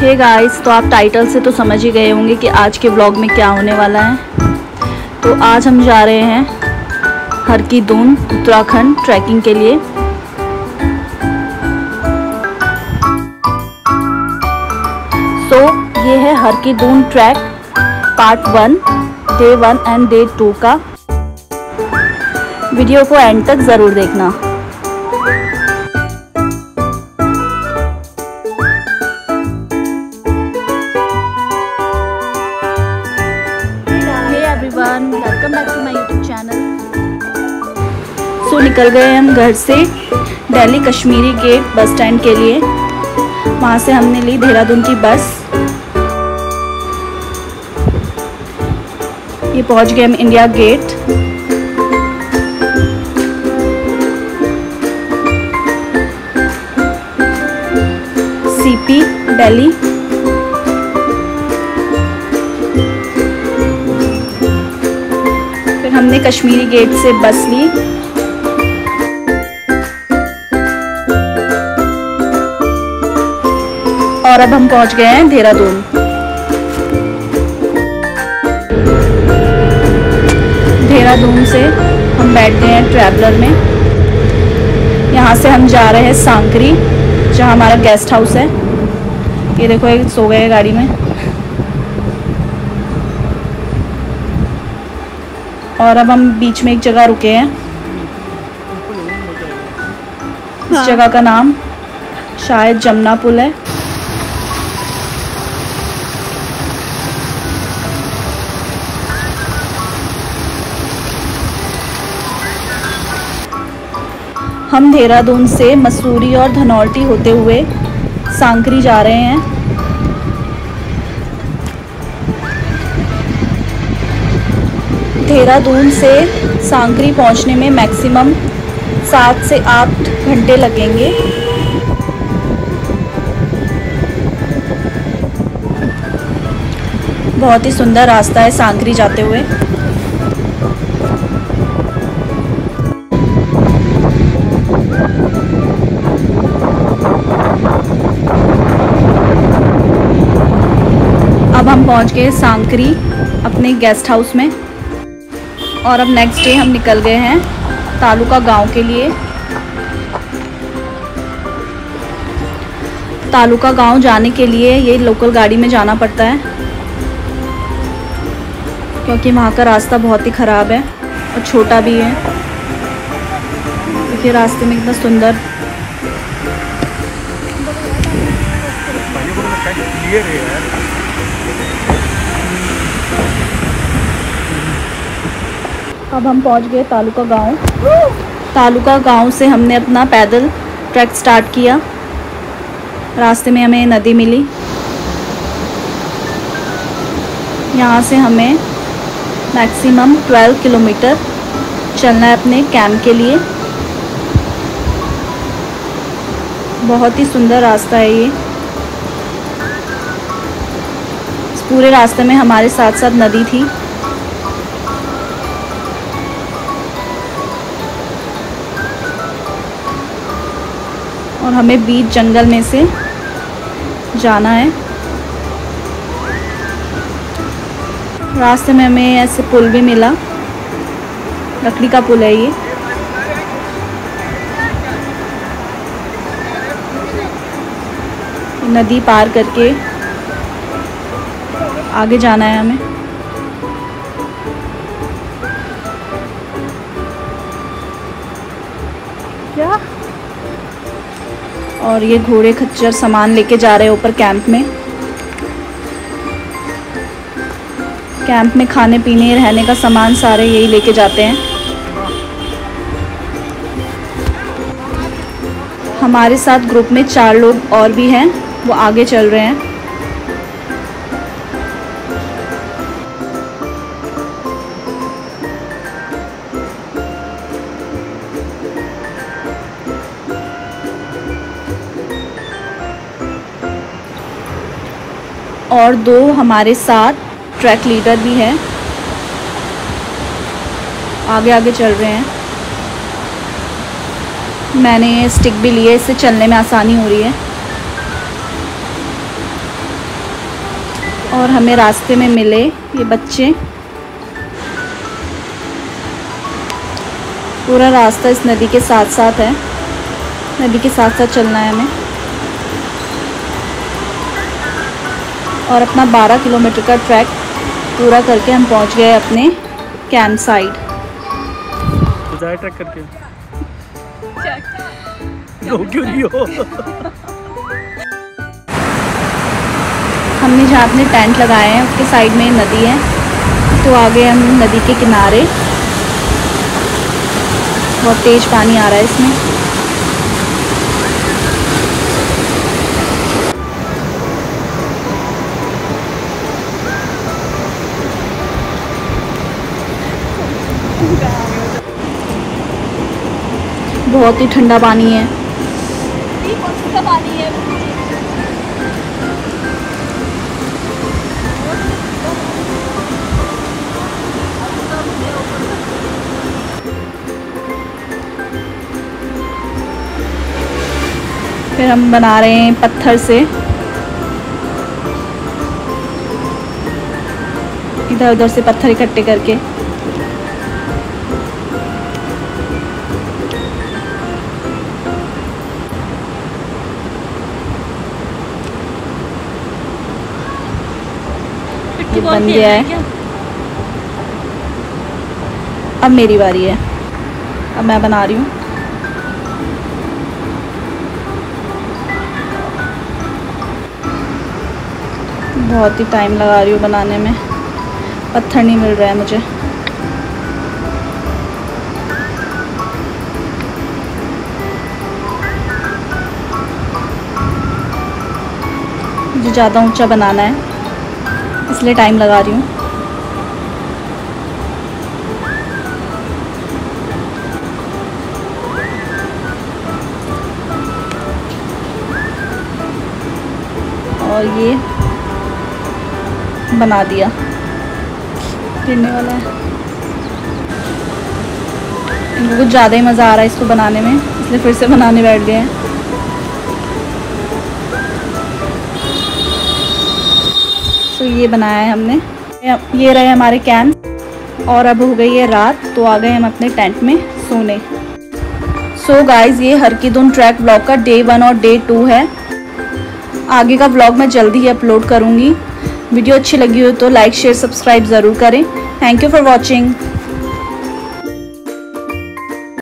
Hey guys, तो आप title से तो समझ ही गए होंगे कि आज के व्लॉग में क्या होने वाला है। तो आज हम जा रहे हैं हर की दून उत्तराखंड ट्रैकिंग के लिए। तो ये है Har Ki Dun trek part 1 day 1 and day 2 का। वीडियो को एंड तक ज़रूर देखना। Welcome back to my YouTube channel. So निकल गए हम घर से Delhi Kashmiri gate bus stand के लिए। वहाँ से हमने ली देहरादून की बस। ये पहुँच गए हम इंडिया गेट। सीपी दिल्ली। हमने कश्मीरी गेट से बस ली। और अब हम पहुंच गए हैं देहरादून। देहरादून से हम बैठ गए हैं ट्रैवलर में। यहाँ से हम जा रहे हैं सांकरी, जहाँ हमारा गेस्ट हाउस है। ये देखो, एक सो गए गाड़ी में। और अब हम बीच में एक जगह रुके हैं। इस जगह का नाम शायद जमुना पुल है। हम देहरादून से मसूरी और धनौल्टी होते हुए सांकरी जा रहे हैं। देहरादून से सांकरी पहुंचने में मैक्सिमम 7 से 8 घंटे लगेंगे। बहुत ही सुंदर रास्ता है सांकरी जाते हुए। अब हम पहुंच गए सांकरी अपने गेस्ट हाउस में। और अब नेक्स्ट डे हम निकल गए हैं तालुका गांव के लिए। तालुका गांव जाने के लिए ये लोकल गाड़ी में जाना पड़ता है, क्योंकि वहाँ का रास्ता बहुत ही ख़राब है और छोटा भी है। देखिए रास्ते में कितना सुंदर। अब हम पहुंच गए तालुका गांव। तालुका गांव से हमने अपना पैदल ट्रैक स्टार्ट किया। रास्ते में हमें नदी मिली। यहाँ से हमें मैक्सिमम 12 किलोमीटर चलना है अपने कैंप के लिए। बहुत ही सुंदर रास्ता है ये। इस पूरे रास्ते में हमारे साथ साथ नदी थी। और हमें बीच जंगल में से जाना है। रास्ते में हमें ऐसे पुल भी मिला। लकड़ी का पुल है ये। नदी पार करके आगे जाना है हमें। क्या? और ये घोड़े खच्चर सामान लेके जा रहे हैं ऊपर कैंप में। कैंप में खाने पीने रहने का सामान सारे यही लेके जाते हैं। हमारे साथ ग्रुप में 4 लोग और भी हैं, वो आगे चल रहे हैं। और 2 हमारे साथ ट्रैक लीडर भी हैं, आगे आगे चल रहे हैं। मैंने ये स्टिक भी लिए, इससे चलने में आसानी हो रही है। और हमें रास्ते में मिले ये बच्चे। पूरा रास्ता इस नदी के साथ साथ है, नदी के साथ साथ चलना है हमें। और अपना 12 किलोमीटर का ट्रैक पूरा करके हम पहुंच गए अपने कैंप साइड। ट्रैक करके क्यों नहीं हो? हमने जहाँ अपने टेंट लगाए हैं उसके साइड में नदी है, तो आगे हम नदी के किनारे। बहुत तेज पानी आ रहा है इसमें। बहुत ही ठंडा पानी है। फिर हम बना रहे हैं पत्थर से, इधर उधर से पत्थर इकट्ठे करके। ये बन गया है। अब मेरी बारी है, अब मैं बना रही हूँ। बहुत ही टाइम लगा रही हूँ बनाने में, पत्थर नहीं मिल रहा है मुझे। मुझे ज़्यादा ऊंचा बनाना है, इसलिए टाइम लगा रही हूँ। और ये बना दिया, गिरने वाला है। इनको कुछ ज़्यादा ही मज़ा आ रहा है इसको बनाने में, इसलिए फिर से बनाने बैठ गए हैं। तो ये बनाया है हमने। ये रहे हमारे कैंप, और अब हो गई है रात, तो आ गए हम अपने टेंट में सोने। सो गाइज, ये हरकीदुन ट्रैक व्लॉग का डे 1 और डे 2 है। आगे का व्लॉग मैं जल्दी ही अपलोड करूँगी। वीडियो अच्छी लगी हो तो लाइक शेयर सब्सक्राइब ज़रूर करें। Thank you for watching.